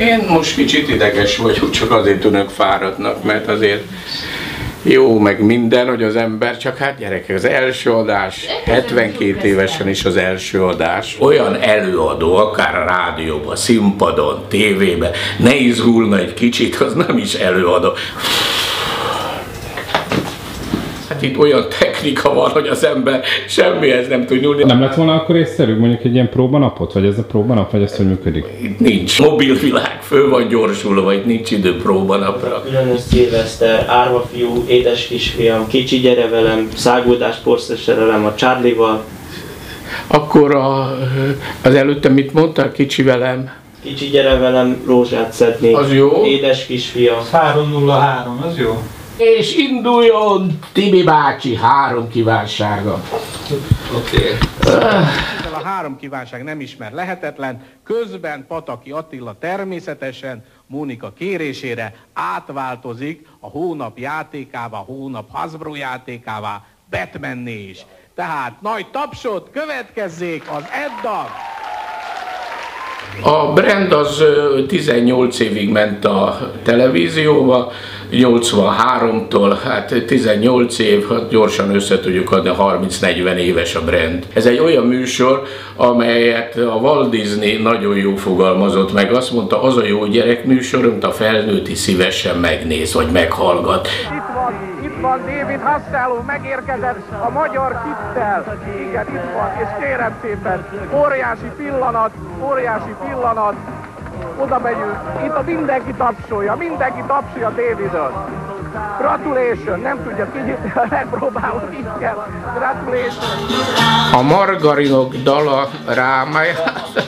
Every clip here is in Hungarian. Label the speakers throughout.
Speaker 1: Én most kicsit ideges vagyok, csak azért tűnök fáradtnak, mert azért jó, meg minden, hogy az ember, csak hát gyerekek, az első adás, 72 évesen is az első adás. Olyan előadó, akár a rádióban, színpadon, tévében, ne izgulna egy kicsit, az nem is előadó. Hát itt olyan technika van, hogy az ember semmihez nem tud nyúlni.
Speaker 2: Nem lett volna akkor észszerű mondjuk egy ilyen próbanapot? Vagy ez a próbanap, vagy ez hogy működik?
Speaker 1: Itt nincs. Mobil világ, föl van gyorsulva, itt nincs idő próbanapra.
Speaker 3: Különös szilveszter, árva fiú, édes kisfiam, kicsi gyere velem, száguldás porszerelem a Charlie-val.
Speaker 1: Akkor az előtte mit mondtál, kicsi velem?
Speaker 3: Kicsi gyere velem, rózsát szedni.
Speaker 1: Az jó.
Speaker 3: Édes kisfiam.
Speaker 4: 303, az jó.
Speaker 1: És induljon Tibi bácsi 3 kívánsága.
Speaker 4: Oké.
Speaker 5: Ezzel a 3 kívánság nem ismer lehetetlen, közben Pataki Attila természetesen Mónika kérésére átváltozik a hónap játékává, hónap Hasbro játékává, Batmanné is. Tehát nagy tapsot következzék az Edda!
Speaker 1: A brand az 18 évig ment a televízióba, 83-tól, hát 18 év, hát gyorsan össze tudjuk adni, 30-40 éves a brand. Ez egy olyan műsor, amelyet a Walt Disney nagyon jó fogalmazott meg, azt mondta, az a jó gyerekműsor, amit a felnőtti szívesen megnéz, vagy meghallgat.
Speaker 5: Itt van David Hasselhoff, megérkezett a magyar hittel. Igen, itt van, és kérem szépen, óriási pillanat, oda megyünk, itt mindenki tapsolja Davidot. Gratulation, nem tudja ki, megpróbálom, így kell. Gratulation.
Speaker 1: A margarinok dala rámáját.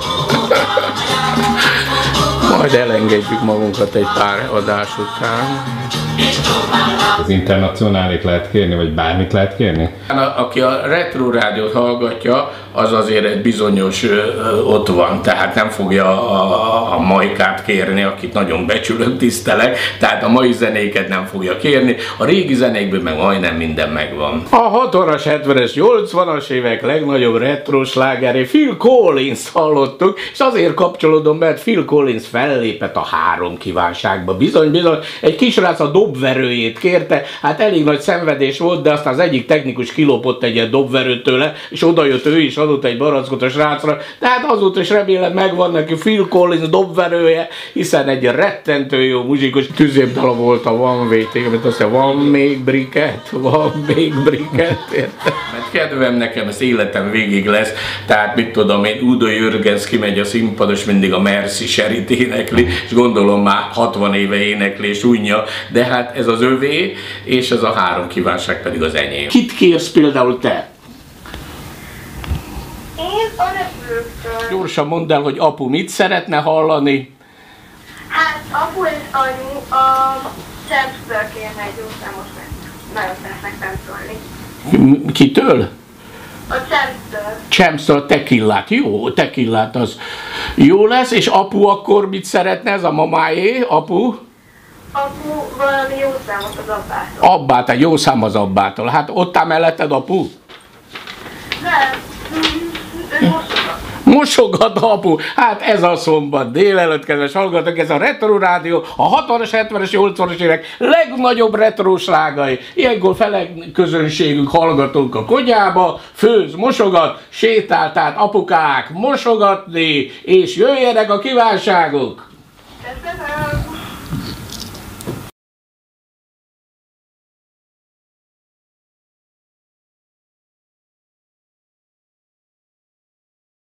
Speaker 1: Majd elengedjük magunkat egy pár adás után.
Speaker 2: Az internacionálit lehet kérni, vagy bármit lehet kérni?
Speaker 1: Aki a Retro Rádiót hallgatja, az azért egy bizonyos ott van, tehát nem fogja a Majkát kérni, akit nagyon becsülök, tisztelek, tehát a mai zenéket nem fogja kérni, a régi zenékből meg majdnem minden megvan. A 60-as, 70-es, 80-as évek legnagyobb retro slágeré Phil Collins hallottuk, és azért kapcsolódom, mert Phil Collins fellépett a 3 kívánságba. Bizony, egy kisrác a dobverőjét kérte, hát elég nagy szenvedés volt, de aztán az egyik technikus kilopott egy ilyen dobverőt tőle, és odajött ő is, adott egy barackot a srácra, de hát azóta is remélem megvan neki Phil Collins dobverője, hiszen egy rettentő jó muzsikus tüzépdala volt a One Way, mert azt mondja, van még briket, érted? Mert kedvem nekem, ez életem végig lesz, tehát mit tudom én, Udo Jürgens kimegy a színpados, mindig a Merci Sherit énekli, és gondolom már 60 éve énekli és unja, de hát ez az övé, és ez a 3 kívánság pedig az enyém. Kit kérsz például te?
Speaker 6: Én a repülőktől.
Speaker 1: Gyorsan mondd el, hogy apu mit szeretne hallani.
Speaker 6: Hát apu és anyu a Champs-től kérne egy jó számos meg. Nagyon szeretnek táncolni.
Speaker 1: Kitől?
Speaker 6: A Champs-től.
Speaker 1: Champs-től tekillát. Jó, tekillát az jó lesz, és apu akkor mit szeretne, ez a mamáé, apu?
Speaker 6: Apu valami jó számot az abbától.
Speaker 1: Abbát, egy jó szám az abbától. Hát ott áll melletted apu?
Speaker 6: Nem, ő mosogat.
Speaker 1: Mosogat apu. Hát ez a szombat délelőtt, kedves hallgatók, ez a Retro Rádió, a 60-as, 70-es, 80-as évek legnagyobb retro slágai. Ilyenkor fele közönségünk, hallgatók a konyhába, főz, mosogat, sétál, tehát apukák mosogatni, és jöjjenek a kívánságok.